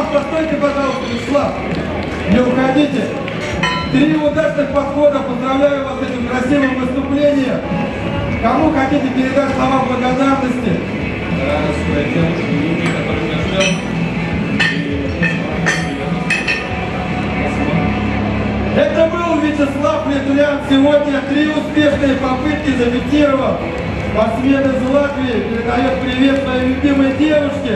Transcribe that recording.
Вячеслав, постойте, пожалуйста, Вячеслав. Не уходите. 3 удачных подхода. Поздравляю вас с этим красивым выступлением. Кому хотите передать слова благодарности? Своей девушке Юлии, которую мы ждем. Это был Вячеслав Литулян. Сегодня 3 успешные попытки зафиксировал. Спортсмен из Латвии передает привет своей любимой девушке.